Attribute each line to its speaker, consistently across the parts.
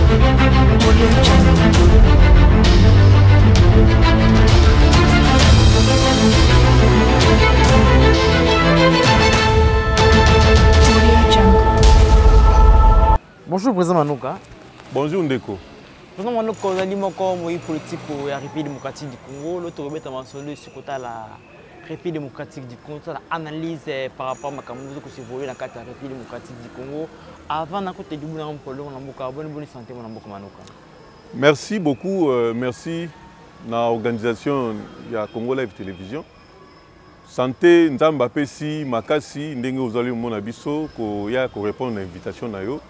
Speaker 1: Bonjour Président Manouka.
Speaker 2: Bonjour Ndeko.
Speaker 1: Président Manouka, vous avez dit que politique de la République démocratique du Congo, l'autre rebelle a mentionné sur la République démocratique du Congo, l'analyse par rapport à ma caméra que c'est volé dans la République démocratique du Congo. Avant d'être du bon bonne santé Manouka.
Speaker 2: Merci beaucoup, merci à l'organisation de Congo Live Télévision. Santé, Nzamba Pesi, Makasi, Ndenge Ozali Monabiso, qui répondre à l'invitation na yo.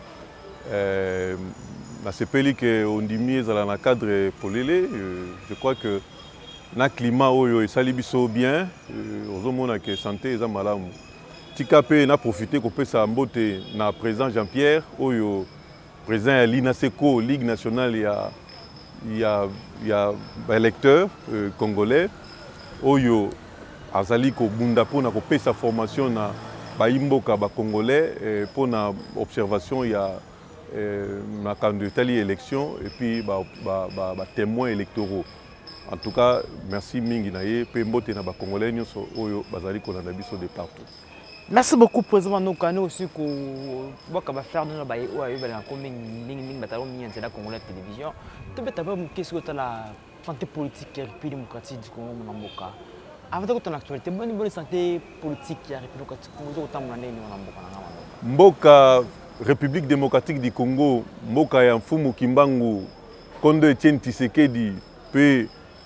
Speaker 2: C'est peli que on dit mieux dans le cadre polélé. Je crois que na climat oyo esali biso bien. Ozomona que santé eza malamu. Tikapé na profité ko pesa mbote na président Jean-Pierre oyo président ya l'INASECO, Ligue nationale il y a électeurs congolais oyo azali ko bunda pona ko pesa formation na baimboka ba congolais pona observation il y a ma candidature à l'élection et puis témoins électoraux. En tout cas, merci mingi naye pe mbote na ba congolais nyonso oyo bazali ko na biso de partout.
Speaker 1: Merci beaucoup Président Manouka aussi ko boka ba faire na ba oyo ba na komi mingi batalo mingi na Congo Télévision. To beta ba qu'est-ce que la santé politique et République démocratique du Congo na mboka. Avant de ton actualité, bonne santé politique et République démocratique du Congo autant monane ni na mboka na
Speaker 2: mboka République démocratique du Congo, mboka ya mfumu Kimbangu, Kondo Etienne Tshisekedi, pe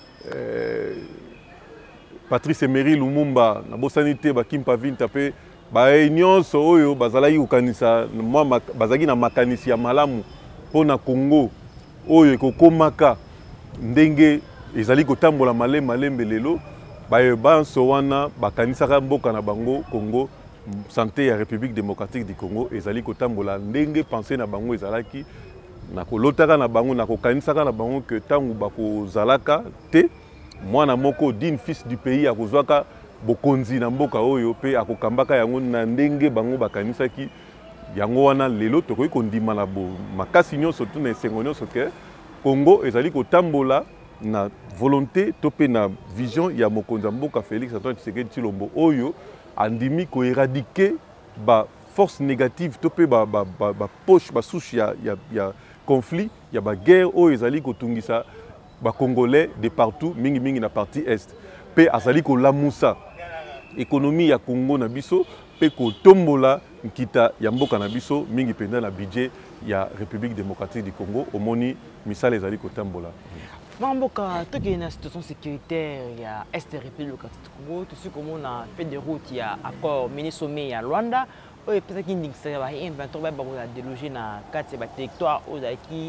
Speaker 2: Patrice Emery Lumumba, na bosanité ba Kimpa Vinta pe ba nyonso oyo bazalaki kokanisa mwa bazaki na makanisi ya malamu pona Congo oyo ekokomaka ndenge ezali kotambola malembe lelo ba banso wana bakanisaka mboka na bango Congo. Santé ya République démocratique du Congo ezali kotambola ndenge pensé na bango ezalaki na kolotaka na bango na kokanisaka na bango que tangu bakozalaka te mwana moko din fils du pays akozwaka bokonzi na mboka oyo pe akokambaka yango na ndenge bango bakanisaki yango wana lelo tokoki kondima na bo makasi nyonso to na esengo nyonso ke Congo ezali kotambola na volonté to pe na vision ya mokonzi mboka Félix Antoine Tshisekedi Tshilombo oyo andimi ko éradiquer ba force négative topé ba poche ba souche ya conflit ya ba guerre o ezali ko tungisa ba congolais de partout mingi na partie est pe azali ko lamusa économie ya Congo na biso pe ko tombola nkita ya mboka na biso mingi penda na budget ya République démocratique du Congo omoni misala ezali ko tambola.
Speaker 1: Mamboka, tout une situation sécuritaire, il y a Est République du Congo, tout ce comme on a fait des routes, il y a accord Minnesomé à Rwanda, et peut-être qu'il y a un 23 délogé dans 4 territoires qui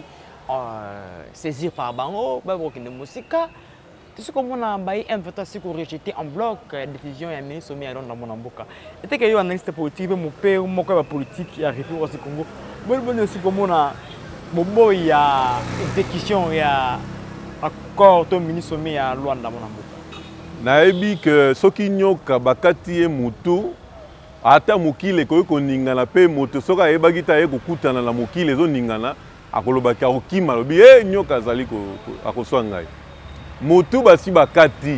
Speaker 1: saisir par Bango, de Moussika. Tout ce comme on a un 23 rejeté en bloc la décision et Minnesomé à Rwanda dans mon boka. Et que il y a un analyste politique, mon père, mon père politique, il y a République du Congo. Bon aussi comme on a bon il y a exécution, il y a accord to Minnesomé ya Rwanda mona mboka.
Speaker 2: Naebi que soki nyoka bakati e mutu ata mokile ko koningana pe moto soka ebaki ta ye kokutana na mokile zo ningana akolobaki akokima lobi nyoka zali ko akoswa ngai. Motu basi bakati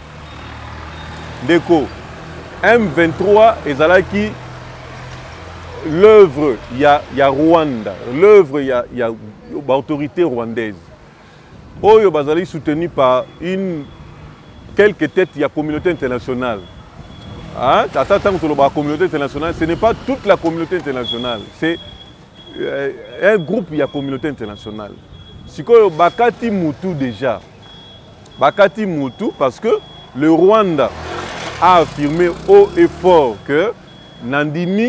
Speaker 2: ndeko M23 ezalaki l'œuvre ya Rwanda, l'œuvre ya autorité rwandaise. Oyo bazali soutenu par quelques têtes de la communauté internationale. La communauté internationale, ce n'est pas toute la communauté internationale, c'est un groupe de la communauté internationale. Si Bakati Moutou déjà, Bakati Moutou parce que le Rwanda a affirmé haut et fort que Nandimi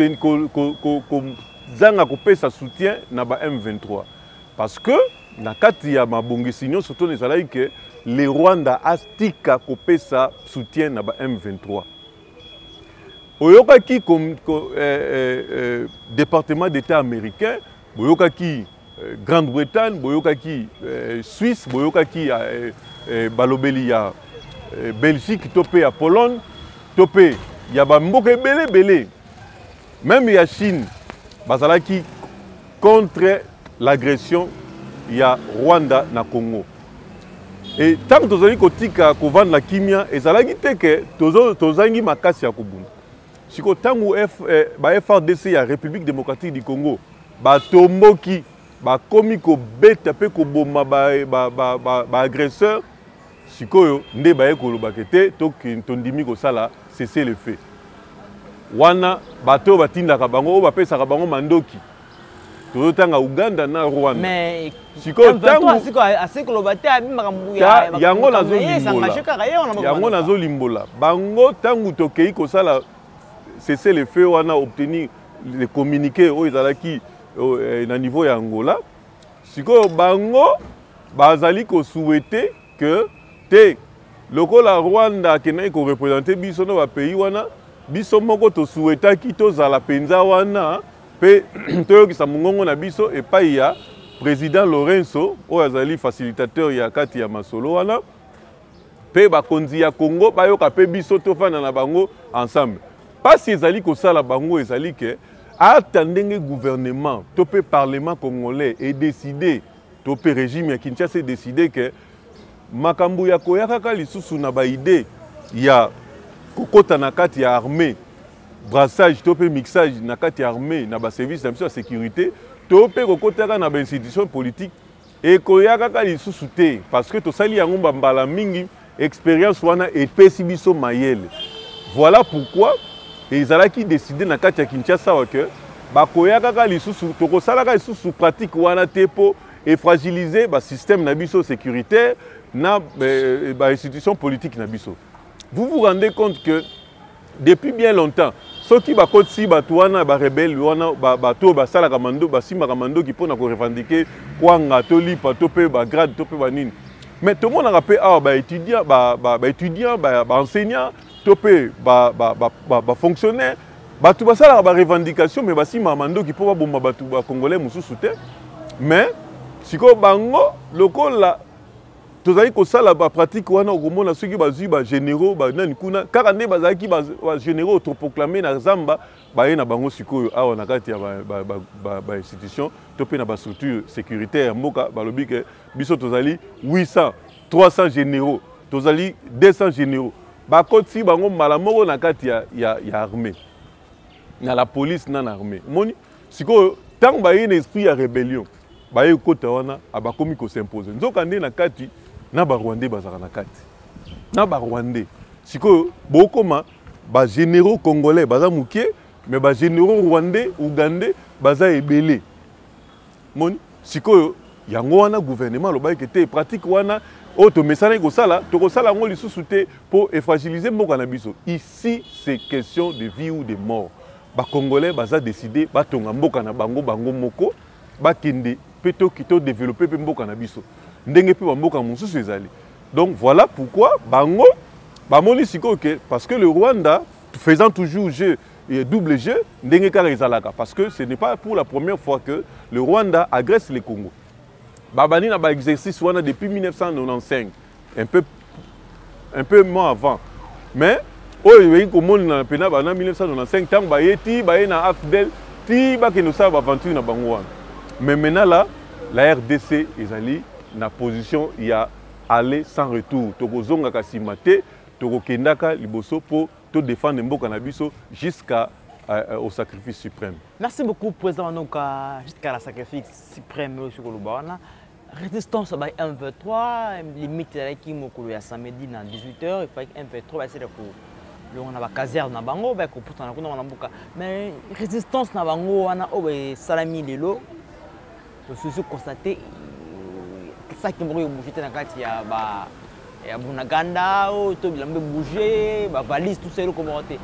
Speaker 2: Zanga Kopé sa soutien na ba M23 parce que na kati ya mabongisinyo surtout les que le Rwanda a stika Kopé sa soutien na ba M23. Oyokaki comme département d'État américain, boyokaki Grande-Bretagne, boyokaki Suisse, boyokaki balobeli ya Belgique, topé à Pologne, topé ya ba mboka belé. Même ya Chine, bazalaki contre l'agression ya Rwanda na Congo. Et tant que tozali kotika kovanda la kimia ezalaki te ke tozangi makasi ya kobunda. Siko tangu ba FRDC ya République démocratique du Congo batomboki bakomi kobeta pe koboma ba agresseur sikoyo nde baye kolobaka te tondimi kosala cesser le feu. Wana bato batindaka bango o bapesaka bango mandoki. Tozotanga Uganda na Rwanda.
Speaker 1: Mais
Speaker 2: sikoyo tangu yango nazolimbola bango tangu tokei kosala cesser le feu wana obtenir le communiqué o ezalaki na niveau ya Angola. Sikoyo bango bazali ko souhaiter que te lokola Rwanda kenai ko représenter biso no ba pays wana biso moko to souhaitaki tozala penza wana pe toyokisa mongongo na biso epai ya président Lorenzo oyo azali facilitateur ya kati ya masolo wana pe bakonzi ya Congo bayoka pe biso tofanda na bango ensemble. Pasi ezali kosala bango ezali ke ata ndenge gouvernement to pe parlement congolais et décidé to pe régime ya Kinshasa décidé que makambo ya koyaka lisusu na ba idée ya kokota na kati ya armée brassage to pe mixage na kati ya armée na ba service de sécurité to pe kokota na ba institution politique et koyaka lisusu te parce que to sali yango mbala mingi expérience wana epesi biso mayele. Voilà pourquoi ezalaki décidé na kati ya Kinshasa que bakoyaka lisusu tokosalaka lisusu pratique wana te po et fragiliser le système nabiso sécuritaire na institution politique nabiso. Vous vous rendez compte que depuis bien longtemps ceux qui bakoti batouana ba rebelle wana bato basala kamando basima kamando qui pona ko revendiquer kwanga to lipa to pe ba grade to pe ba nini. Mais tout le monde a rappelé ba étudiant ba enseignant to pe ba fonctionnaire bato basala ba revendication mais basima kamando qui po ba bomba bato ba congolais mususu te. Mais siko bango lokola tozali kosala ba pratique wana okomona soki bazwi ba généraux ba nani kuna kaka nde bazalaki ba généraux autoproclamés na Zamba baye na bango sikoyo awa na kati ya ba institution to pe na ba structure sécuritaire mboka balobi ke biso tozali 800 300 généraux tozali 200 généraux bakoti bango mbala moko na kati ya armée na la police na armée moni sikoyo tant baye na esprit ya rébellion baye kota wana abakomi ko s'imposer nzoka nde na kati na ba Rwandais bazaka na kati na ba Rwandais sikoyo bokoma ba généraux congolais baza mukie mais ba généraux rwandais ougandais baza ebele moni sikoyo yango wana gouvernement lo baye kete pratique wana auto mesana ko sala to ko sala ngo lisusu te pour fragiliser mboka na biso. Ici c'est question de vie ou de mort. Ba congolais baza décider batonga mboka na bango moko bakende peto kito développer pe mboka na biso ndenge pe mboka mususu ezali. Donc voilà pourquoi bango bamoni siko que parce que le Rwanda faisant toujours jeu et double jeu ndenge kaka ezalaka parce que ce n'est pas pour la première fois que le Rwanda agresse le Congo. Babani na ba exercice wana depuis 1995 un peu moins avant. Mais oyo komoni na pena ba na 1995 tant ba yeti ba na AFDEL ti ba ke no sa ba aventure na bango wana. Mais maintenant là, la RDC ezali na position ya aller sans retour. Tokozonga kasimate, tokokendaka liboso pour te défendre mboka na biso jusqu'à au sacrifice suprême.
Speaker 1: Merci beaucoup président Noka jusqu'à la sacrifice suprême sur Kolubawana. Résistance by M23 limite qui mokolo ya samedi na 18h il faut M23 essayer de on a ba caserne na bango ba ko pourtant na mboka mais résistance na bango wana o salami lelo. Je suis constaté ça qui m'a bougé dans kati ya ba ya Bunaganda o to bilambe bouger ba valise tout ça commenter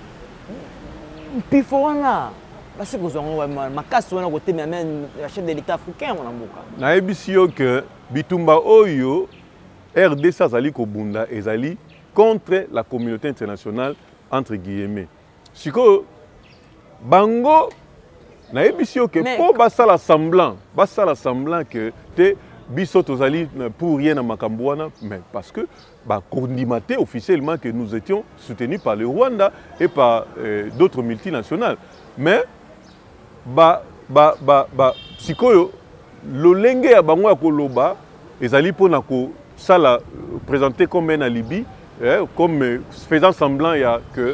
Speaker 1: puis voilà parce que zongo ma casse wana côté même la chef de l'état africain mon mboka
Speaker 2: na ebisio que bitumba oyo RDC azali ko bunda ezali contre la communauté internationale entre guillemets siko bango na ebisio que po basala semblant que te biso tozali pour rien na makambo wana mais parce que ba condimate officiellement que nous étions soutenus par le Rwanda et par d'autres multinationales mais sikoyo lolenge ya bango ya koloba ezali pona ko sala présenté comme un alibi, comme faisant semblant que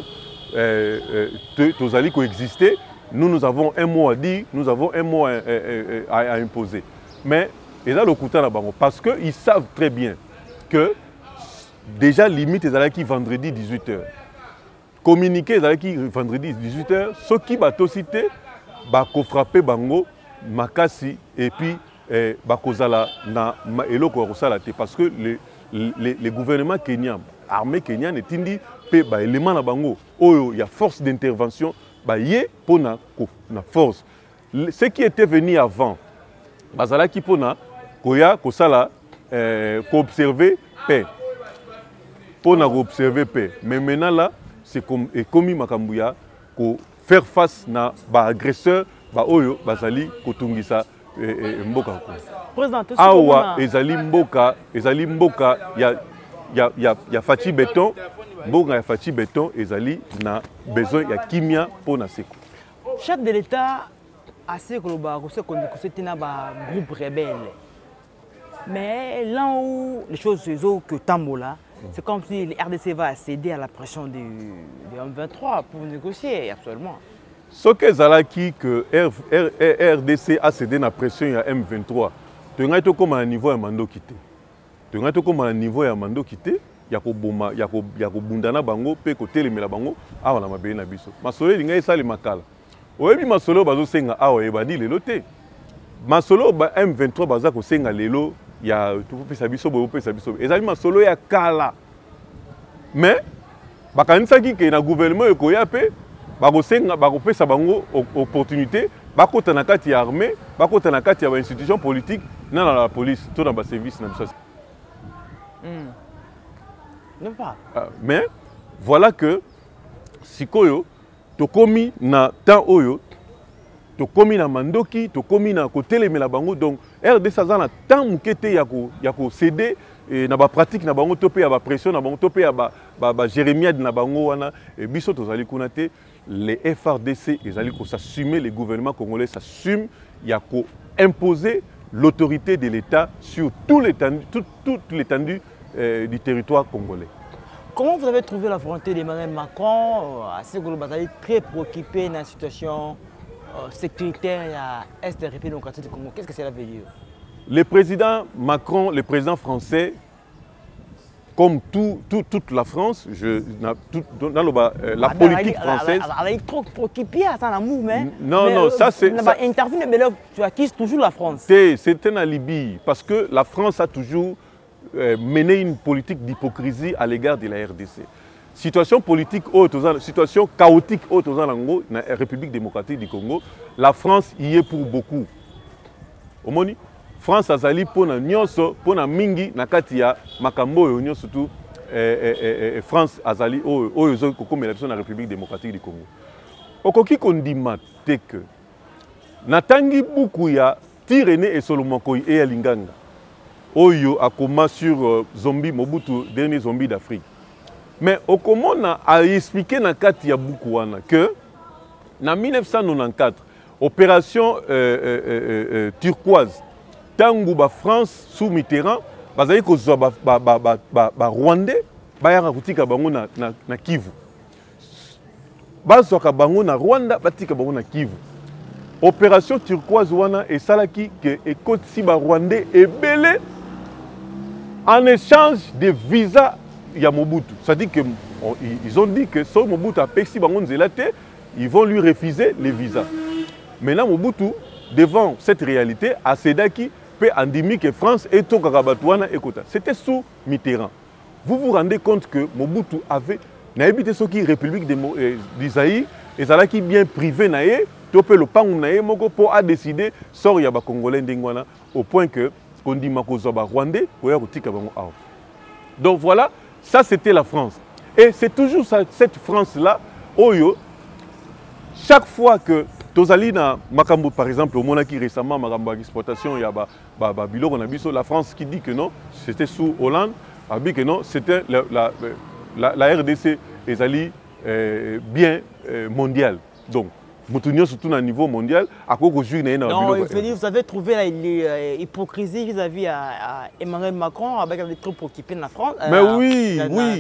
Speaker 2: tozali coexister. Nous avons un mot à dire, nous avons un mot à imposer. Mais ils ont le coup à bango parce qu'ils savent très bien que déjà limite ils allaient qui vendredi 18h. Communiquer ils allaient qui vendredi 18h. Ce qui va cité, va frapper bango makasi et puis bakozala na eloko kosala te parce que les gouvernements kenyans, armée kenyane etindi pe ba élément na bango oyo ya force d'intervention ba yé pona na force. Ce qui était venu avant bazala ki pona koya kosala observer paix. Pona observer paix. Mais maintenant là c'est comme ekomi makambuya ko faire face na ba agresseur ba oyo bazali kotungisa mboka ko. Awa ezali mboka ya fachi béton, mboka ya fachi béton ezali na besoin ya kimia pour na seko.
Speaker 1: Chef de l'État a ce que na ba groupe rebelle. Mais là où les choses se jouent que Tambola, c'est comme si le RDC va céder à la pression du M23 pour négocier actuellement.
Speaker 2: Ce que Zalaki que RDC a cédé la pression à M23, tu as comme un niveau à Mando quitté. Tu as comme un niveau à Mando quitté, yako bundana bango pe ko telemela bango awa na mabé na biso. Masolo linga esali makala. Oyebi masolo bazo senga awa ebadi lelo te. Masolo ba M23 baza ko senga lelo ya tu pesa biso bo pesa biso. Ezali masolo ya kala. Mais bakanisa ki ke na gouvernement ekoya pe bakopesa bango opportunité bakota na kati ya armée bakota na kati ya ba institution politique na la police to na ba service na biso.
Speaker 1: Non pas.
Speaker 2: Mais voilà que sikoyo to komi na temps oyo to komi na mandoki to komi na kotelemela bango donc RDC za na temps mukete ya ko céder na ba pratique na bango to pe ya ba pression na bango to pe ya ba jérémiade na bango wana biso tozali kuna te. Les FRDC, s'assumer, les gouvernements congolais s'assument, il y a qu'à imposer l'autorité de l'État sur toute l'étendue du territoire congolais.
Speaker 1: Comment vous avez trouvé la volonté d'Emmanuel Macron à ce que le Bazali très préoccupé dans la situation sécuritaire à l'Est de la République démocratique du Congo? Qu'est-ce que cela veut dire?
Speaker 2: Le président Macron, le président français, comme toute la France, dans la politique française.
Speaker 1: Elle est trop préoccupée à ça, l'amour, mais.
Speaker 2: Non, ça c'est.
Speaker 1: Intervenu, mais là, tu acquises toujours la France.
Speaker 2: C'est un alibi, parce que la France a toujours mené une politique d'hypocrisie à l'égard de la RDC. Situation politique, situation chaotique dans la République démocratique du Congo, la France y est pour beaucoup. Omoni? France azali pona nyonso pona mingi nakati ya makambo oyo nyonso tu France azali oyo zo kokomela biso na République démocratique du Congo. Okoki kondima te que natangi buku ya Tirene et Solomon Koy et ya Linganga oyo akoma sur zombie Mobutu dernier zombie d'Afrique. Mais okomona a expliqué nakati ya buku wana que na 1994 opération turquoise tangu ba France sous Mitterrand bazali kozwa ba Rwandais bayaka kutika bango na Kivu. Bazwaka bango na Rwanda batika bango na Kivu. Opération turquoise wana esalaki ke ekoti ba Rwandais ebele en échange de visa ya Mobutu. C'est-à-dire que ils ont dit que si Mobutu a pexi bango nzela te, ils vont lui refuser les visas. Maintenant Mobutu devant cette réalité a cédaki peut endémique que France et tout Kakabatouana écouta. C'était sous Mitterrand. Vous vous rendez compte que Mobutu avait n'habité ce qui République d'Isaïe et ça qui bien privé naé, topé le pan naé moko pour a décidé sort yaba congolais ndingwana au point que on dit makozoba rwandais pour ya kotika bango aw. Donc voilà, ça c'était la France. Et c'est toujours ça, cette France là oyo chaque fois que Tozali na makambo par exemple au Monaki récemment makambo exportation ya biloko na biso la France qui dit que non c'était sous Hollande a dit que non c'était la RDC ezali bien mondial. Donc surtout à niveau mondial, à quoi jouer
Speaker 1: non, vous avez trouvé l'hypocrisie vis-à-vis à Emmanuel Macron avec les troupes occupées de la France.
Speaker 2: Mais oui,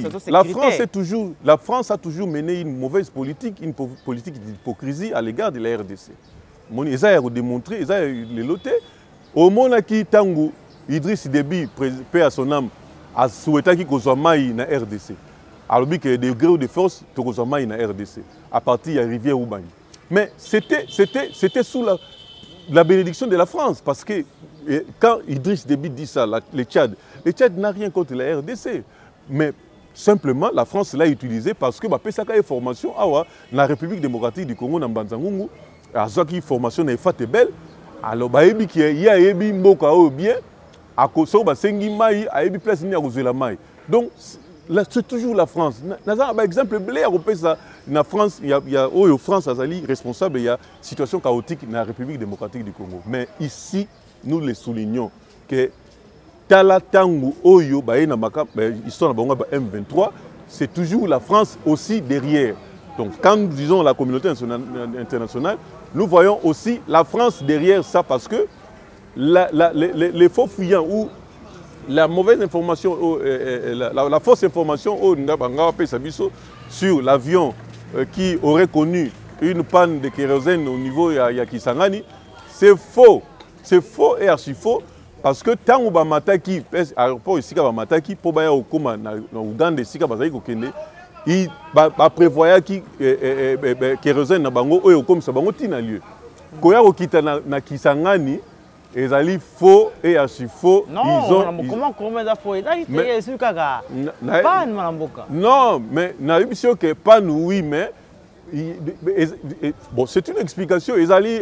Speaker 2: la France a toujours mené une mauvaise politique, une politique d'hypocrisie à l'égard de la RDC. Ils ont démontré, ils ont loté. Au moment qui Tango, Idriss Déby, paix à son âme, a souhaité qu'il soit maï na RDC. Alors qu'il y a des degrés de force, il soit maï na RDC. À partir de la rivière Oubani. Mais c'était sous la bénédiction de la France. Parce que quand Idriss Déby dit ça, le Tchad n'a rien contre la RDC. Mais simplement, la France l'a utilisé parce que Pesaka est formation dans la République démocratique du Congo, dans Banzangungu, à qui formation est faite belle. Alors, il y a des mboka bien, à cause de mai, à des places la mai. Donc, c'est toujours la France. Par exemple, en France, il y a France responsable, il y a une situation chaotique dans la République démocratique du Congo. Mais ici, nous le soulignons que Tala Tangu Oyo, histoire de M23, c'est toujours la France aussi derrière. Donc, quand nous disons la communauté internationale, nous voyons aussi la France derrière ça parce que les faux fuyants ou la mauvaise information, la fausse information sur l'avion qui aurait connu une panne de kérosène au niveau de Kisangani, c'est faux. C'est faux et archi faux parce que tant que Bamataki, aéroport ici, Bamataki, pour aller au Koma, dans Ouganda, ici, il prévoyait que kérosène na bango oyo comme ça bango tina lieu. Koya okita na Kisangani ezali faux et archi faux. Non, mais na yebisio que pas nous oui mais bon c'est une explication ezali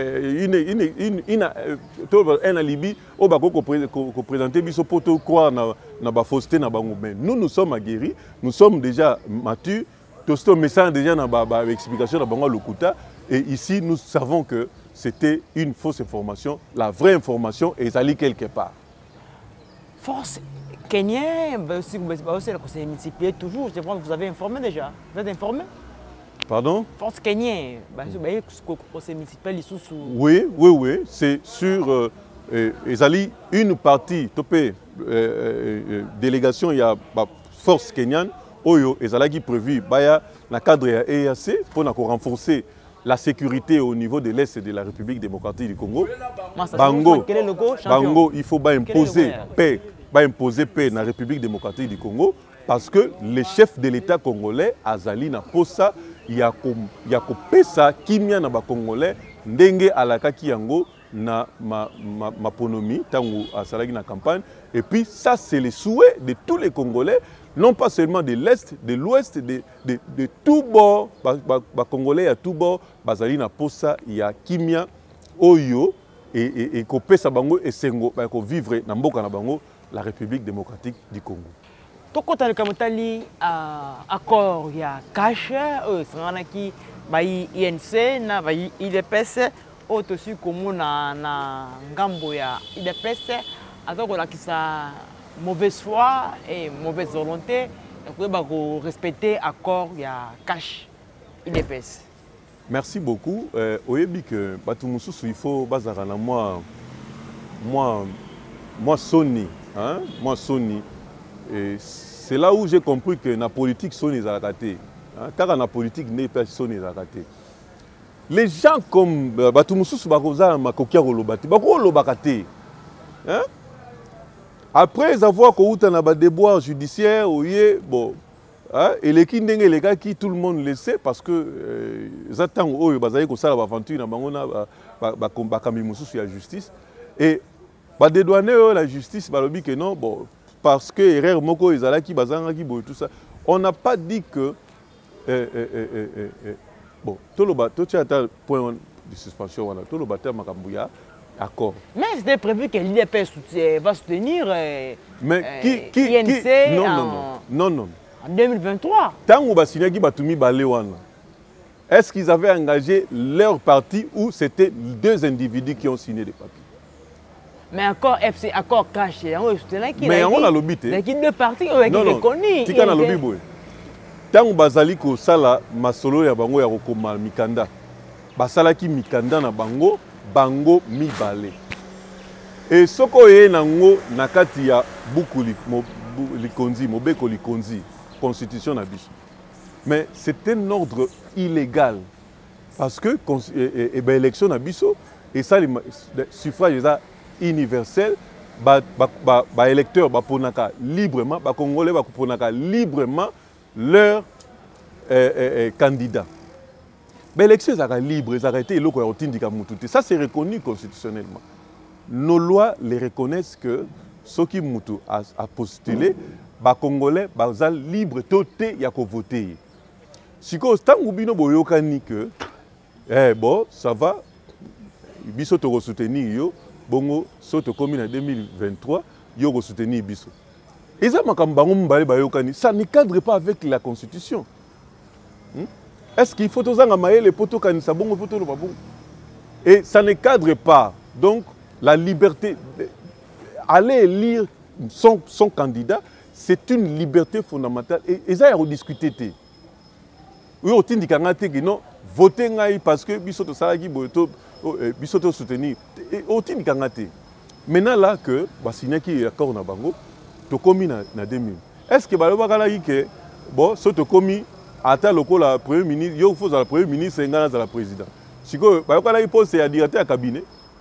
Speaker 2: un alibi au bako ko présenter biso poto croire na ba fausseté na bango mais nous sommes aguerris, nous sommes déjà matures, tout ce message déjà na ba explication na bango lokuta et ici nous savons que c'était une fausse information, la vraie information est allée quelque part.
Speaker 1: Force kenyenne, aussi la conseil multiplié toujours, je pense que vous avez informé déjà. Vous êtes informé?
Speaker 2: Pardon?
Speaker 1: Force kenyenne, conseil multiplié sous.
Speaker 2: Oui, c'est sur une partie, topé, délégation, il y a force kenyane, Oyo, qui prévu, dans le cadre de l'EAC pour renforcer la sécurité au niveau de l'Est de la République démocratique du Congo. Bango, il faut imposer paix dans la République démocratique du Congo parce que le chef de l'État congolais, Azali Naposa, il y a pesa kimia na ba Congolais, ndenge alakaki yango na maponomi, tango asalaki na campagne. Et puis ça, c'est le souhait de tous les Congolais, non pas seulement de l'Est, de l'Ouest, de tout bord, Congolais à tout bord, bazali na posa, il y a kimia, oyo, et ko pesa bango et sengo, ko vivre na mboka na bango, la République démocratique du Congo.
Speaker 1: Tokota le kamotali accord ya cash, sanganaki bayi INC na bayi IDPS, otosu komuna na ngambo ya IDPS, atoko la kisa mauvaise foi et mauvaise volonté, pour respecter l'accord il y a cash IDPS.
Speaker 2: Merci beaucoup. Oyebi que Batumususu il faut bazarana moi Sony, hein, moi Sony. C'est là où j'ai compris que la politique Sony est raté. Car la politique n'est pas Sony est raté. Les gens comme Batumususu bakoza makokia rolobati, bako lobakate. Hein? Après avoir eu un déboire judiciaire, bon, et les qui tout le monde le sait parce que j'attends l'aventure dans la justice. Et la justice, que non, bon, parce que erreur moko tout ça. On n'a pas dit que bon, tout le point de suspension, tout le bâtiment Makambuya. Accord. Mais
Speaker 1: c'était prévu que l'IDPS va soutenir
Speaker 2: mais
Speaker 1: INC
Speaker 2: non.
Speaker 1: En 2023.
Speaker 2: Tant est-ce qu'ils avaient engagé leur parti ou c'était deux individus qui ont signé des papiers?
Speaker 1: Mais accord FC, accord caché.
Speaker 2: Mais on a l'obité.
Speaker 1: Mais qui deux partis ont été reconnus.
Speaker 2: Tika na lobby boy. Tant bazali ko sala masolo ya bango ya kokoma mikanda. basalaki mikanda na bango bango mibale. Et soko ye nango nakati ya buku likonzi mobeko likonzi constitution na biso. Mais c'est un ordre illégal parce que élection na biso et ça le suffrage universel ba électeurs ba ponaka librement ba congolais ba ponaka librement leur candidat. L'élection est libre, ils ont été libres. Ça, c'est reconnu constitutionnellement. Nos lois les reconnaissent que ceux qui ont postulé, les Congolais sont libres de voter. Si vous avez que bon, ça va, ils ont soutenir, bongo, soto commune en 2023, ils ont soutenu Biso. Et ça, ça ne cadre pas avec la Constitution. Est-ce qu'il faut tous les poteaux kanisa bongo poteaux le babou? Et ça ne cadre pas. Donc la liberté, aller lire son candidat, c'est une liberté fondamentale. Et ça, il y a rediscuté. Oui, on dit que non, voter parce que bisoto salagi bisoto soutenir. Et on dit que maintenant là que signé qui accord na bango, to commis na 2000. Est-ce que baloba kala que bon, so to commis ata lokola premier ministre, il faut le premier ministre et le président. Si vous avez un poste à directeur à cabinet,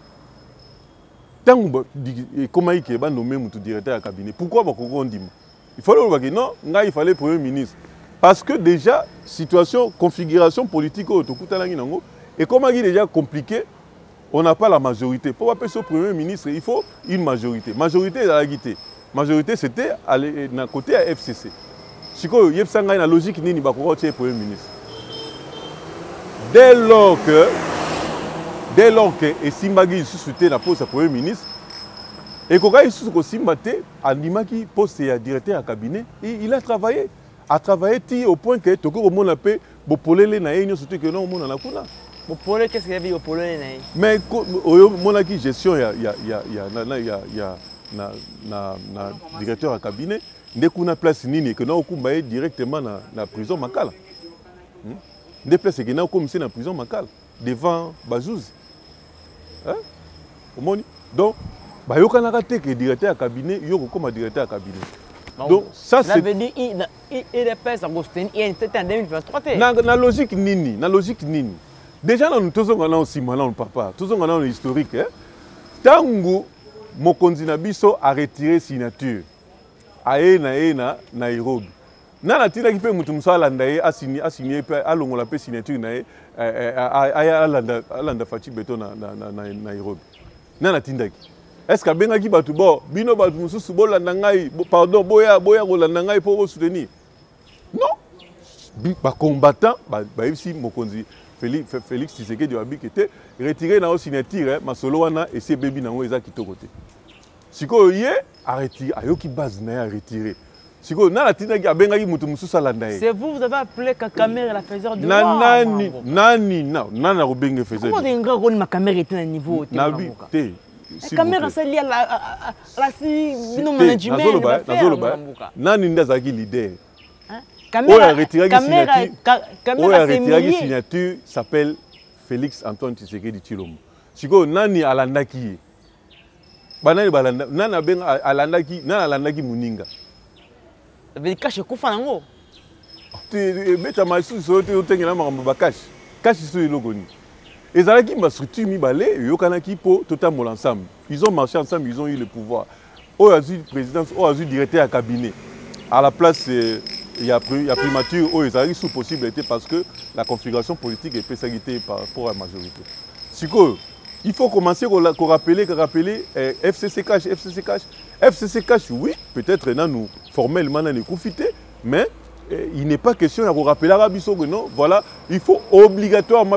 Speaker 2: comment il va nommer un directeur à cabinet? Pourquoi on dit il fallait dire non, il fallait le premier ministre. Parce que déjà, situation, configuration politique, et comme il est déjà compliqué, on n'a pas la majorité. Pour appeler ce premier ministre, il faut une majorité. Majorité est la guité. Majorité, c'était à côté à FCC. Si vous avez une logique, vous avez Premier ministre. Dès lors que Simbagi soutient la poste de Premier ministre, et quand il soutient Andimaki poste de directeur à cabinet, il a travaillé. A travaillé au point que tout le monde a pu polele na union surtout que non monde na kuna.
Speaker 1: Polele qu'est-ce qu'il y a au polele na?
Speaker 2: Mais mon aki gestion na directeur à cabinet. Dès qu'on a place nini que nous avons directement dans la prison Makala. Des places que nous avons commis dans la prison Makala devant Bazouz. Donc, il y a un directeur à cabinet, il y a un directeur à cabinet. Donc, ça c'est.
Speaker 1: Il est pas ça, c'était en 2023.
Speaker 2: La logique nini, la logique nini. Déjà, nous tous on a aussi malin papa, tous on a historique. Tango Mokonzi Nabiso a retiré signature. Aye na Nairobi. Nana tina ki pe mutu musala ndaye asigné pe alongola pe signature nae alanda fachi beto na Nairobi. Nana tindaki. Est-ce que benga ki batu bo bino batu mususu bo landa ngai pardon boya ko landa ngai po soutenir. Non. Ba combattant ba ici Mokonzi Félix Tshisekedi Wabiki était retiré na signature masolo wana et c'est baby nango eza kitoko te. Siko yé arrêté, ayoki base na retiré. Siko na la tina ki abengaki mutu mususu alanda ye.
Speaker 1: C'est vous avez appelé Kakamere la faiseur de
Speaker 2: nana robenge faiseur.
Speaker 1: Comment des grands rôles ma caméra était à niveau
Speaker 2: na bi te.
Speaker 1: La caméra c'est lié à la si no management.
Speaker 2: Nani ndazaki leader.
Speaker 1: Caméra
Speaker 2: signature s'appelle Félix Antoine Tshisekedi Tshilombo. Siko nani alandaki banani balanda nana benga alandaki muninga
Speaker 1: veut cache kufa nango
Speaker 2: te beta masu so te otengela makambo bakashi kashi so elogoni ezalaki ma structure mibale yokanaki po totamola ensemble. Ils ont marché ensemble, ils ont eu le pouvoir. Au azu présidence, au azu directeur à cabinet. À la place il y a primature où ils arrivent sous possibilité parce que la configuration politique est pésaguité par rapport à la majorité. Siko il faut commencer à rappeler FCC cash, oui, peut-être nous formellement nous profiter, mais il n'est pas question de rappeler l'Arabie Saoudite, non. Voilà, il faut obligatoirement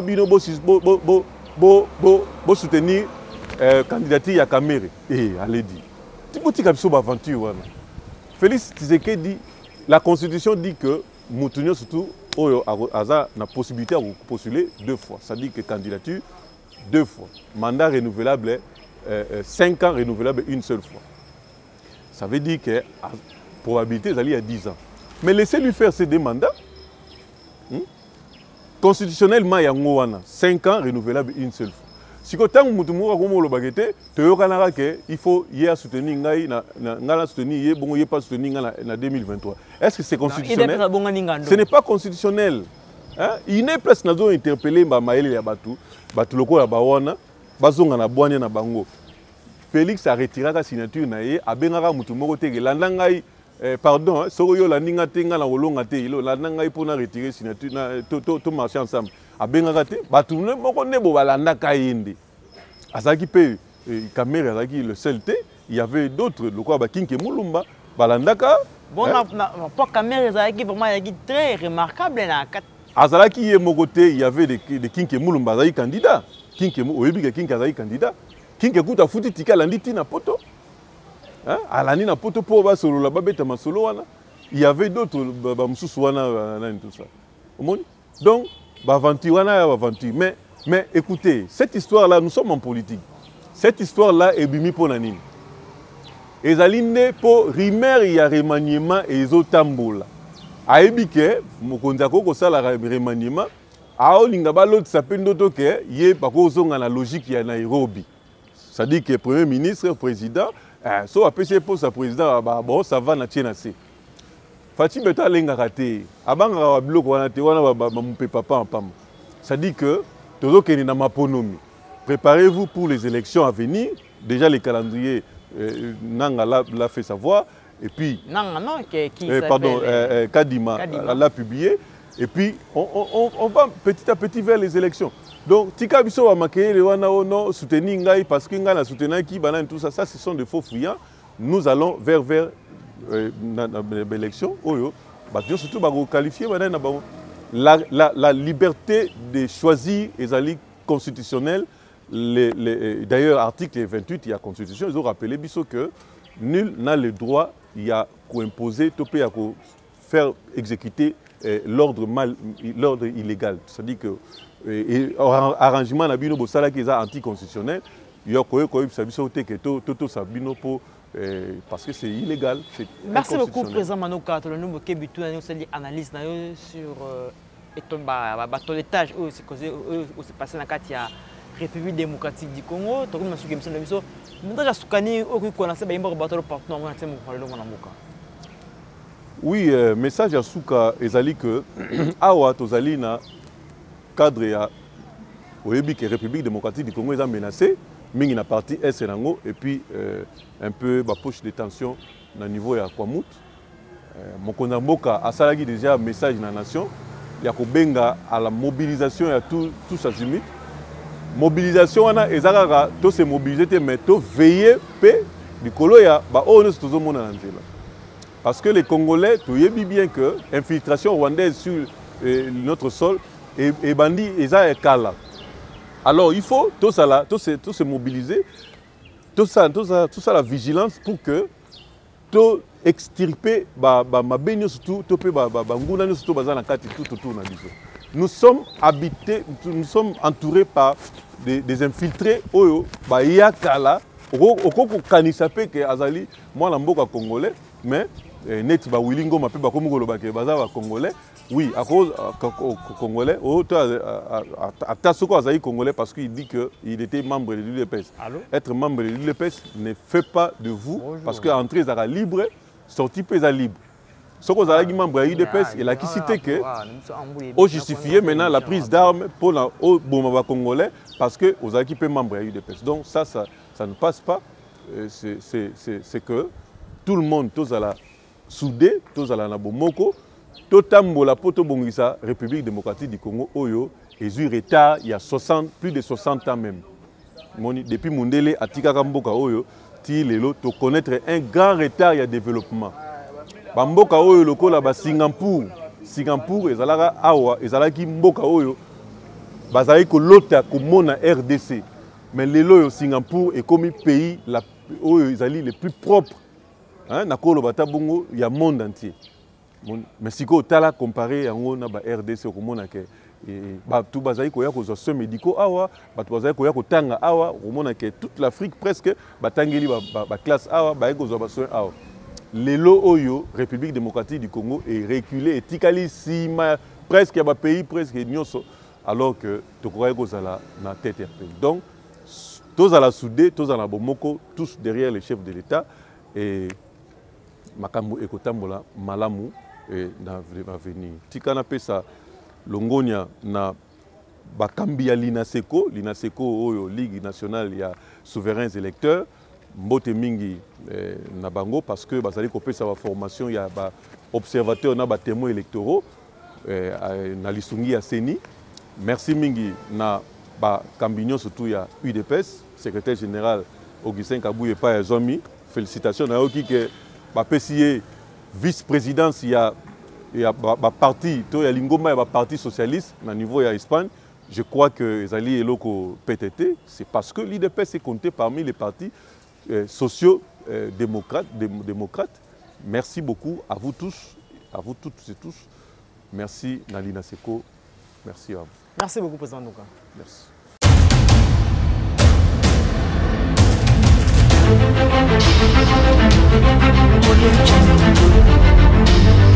Speaker 2: soutenir la candidature à Kamere. Et allez dire, tu peux dire aventure. Félix Tshisekedi dit, la Constitution dit que Moutounio surtout a la possibilité de postuler 2 fois, c'est-à-dire que candidature 2 fois. Mandat renouvelable, 5 ans renouvelable 1 seule fois. Ça veut dire que la probabilité est à 10 ans. Mais laissez-lui faire ces 2 mandats. constitutionnellement yango wana 5 ans renouvelable une seule fois. Si ko tangu mutu moko ko molo bagete to yokanaka ke il faut y soutenir ngai na soutenir ye bongo ye pas soutenir ngai na 2023. Est-ce que c'est constitutionnel? Ce n'est pas constitutionnel. Hein? Il n'est presque nazo interpeller ba maele ya batu loko ya bawana bazonga na bwanya na bango. Félix a retiré sa signature na ye abengaka mutu moko te ke landa ngai pardon, soko yo la ninga te nga na olonga te ilo la nanga ipona retirer signature na to marcher ensemble. Abengaka te batu moko ne bo balanda kayende. Azaki pe caméra azaki le seul te, il y avait d'autres le quoi ba Kinke Mulumba balandaka.
Speaker 1: Bon pour caméra azaki vraiment très remarquable na
Speaker 2: Azalaki ye mokote, il y avait des Kinke Mulumba azaki candidat. Kinke oyebi ke Kinke azaki candidat. Kinke kuta futi tika landiti na poto. Alani na poto po ba solo la babeta masolo wana. Il y avait d'autres ba mususu wana tout ça. Donc ba aventure wana aventure mais écoutez, cette histoire là nous sommes en politique. Cette histoire là est bimi pour nani. Ezalinde pour rimer ya remaniement et ezotambola. Aebike mokonza ko sala remaniement a olinga ba l'autre sapendo to ke ye ba ko zonga na logique ya Nairobi. Ça dit que premier ministre président so apesi pour sa président bon ça va na tiena se. Fati beta lenga raté. Abanga wa biloko wana te wana ba mpe papa en pam. Ça dit que tozo keni na maponomi. Préparez-vous pour les élections à venir. Déjà les calendriers Nanga l'a fait savoir et puis
Speaker 1: Nanga non qui
Speaker 2: pardon Kadima l'a publié et puis on va petit à petit vers les élections. Donc tika biso wa makele wana ono soutenir ngai parce que ngai na soutenir qui banane tout ça ce sont des faux fuyants. Nous allons vers l'élection oyo ba surtout ba qualifier banane na ba la liberté de choisir ezali constitutionnelle. D'ailleurs, article 28 il y a constitution, ils ont rappelé biso que nul n'a le droit il y a imposer topé à faire exécuter l'ordre illégal. C'est-à-dire que arrangement na bino bosala qui est anticonstitutionnel, il y a quoi biso te que toto sabino pour parce que c'est illégal.
Speaker 1: Merci beaucoup président Manoka, to le nouveau kebitu na une analyse na sur l'étage où c'est passé dans la République démocratique du Congo.
Speaker 2: Oui, message à Souka ezali que awa tozali na cadre ya oyebi que République démocratique du Congo est menacée, mingi na partie est nango et puis un peu ba poche de tension na niveau ya Kwamut. Mokonda mboka asalaki déjà message na nation ya kobenga à la mobilisation ya tous azimuts. Mobilisation wana ezakaka to se mobiliser mais to veiller pe likolo ya ba ono tozo mona na nzela. Parce que les Congolais toyebi bien que infiltration rwandaise sur notre sol et bandi eza ekala. Alors il faut tout se mobiliser, tout ça la vigilance pour que to extirper ba benyo surtout to pe ba nguna surtout bazana kati tout autour na biso. Nous sommes habités, nous sommes entourés par des infiltrés oyo ba yakala okoko kanisa pe ke azali moi na mboka congolais mais net ba wilingo mape ba komukolo ba ke baza ba congolais oui à cause congolais atasoko azali congolais parce qu'il dit que il était membre de l'UDPS. Être membre de l'UDPS ne fait pas de vous. Bonjour. Parce que entrer sera libre, sortir peut être libre. Ce que vous avez membre de l'UDPS, il a qui cité que au justifier maintenant la prise d'armes pour la Congolais parce que vous avez qui membre de l'UDPS. Donc ça ne passe pas. C'est que tout le monde, tous à la soudé, tous à la Nabomoko, tout la poto bongisa République démocratique du Congo Oyo et eu retard il y a plus de 60 ans même. Depuis Mundele à Tikakamboka Oyo, Tilelo, to connaître un grand retard il y a développement. Bamboka oyo lokola ba Singapour ezalaka awa ezalaki mboka oyo bazali ko lota ko mona RDC mais lelo yo Singapour est comme pays la oyo ezali le plus propre hein na kolo batabongo ya monde entier mais siko tala comparé yango na ba RDC ko mona ke ba tout bazali ko ya ko soins médicaux awa ba bazali ko ya ko tanga awa ko mona ke toute l'Afrique presque batangeli ba classe awa ba ko zo ba soins awa. Lelo Oyo, République démocratique du Congo, est reculé et tikali sima presque il y a des pays presque nyonso alors que tu crois que ça na tête pays. Donc tous à la soudé, tous à la bomoko, tous derrière le chef de l'État et makambo ekotambola malamu et na venir. Tikana pesa longonia na bakambi ya l'INASECO oyo Ligue nationale ya souverains électeurs mbote mingi na bango parce que bazali kopesa ba formation ya ba observateurs na ba témoins électoraux na lisungi ya CENI. Merci mingi na ba kambinyo surtout ya UDPS secrétaire général Augustin Kabouye pa ya zomi. Félicitations na yoki que ba PCA vice-présidence ya ba parti to ya lingoma ya ba parti socialiste na niveau ya Espagne. Je crois que Ezali et Loko PTT, c'est parce que l'IDPS est compté parmi les partis sociaux-démocrates. Merci beaucoup à vous tous, à vous toutes et tous. Merci Nalina Seko. Merci à vous.
Speaker 1: Merci beaucoup, Président Ndouka.
Speaker 2: Merci.